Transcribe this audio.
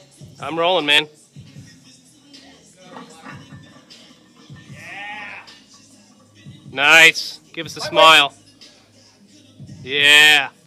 I'm rolling, man. Nice. Give us a smile. Yeah.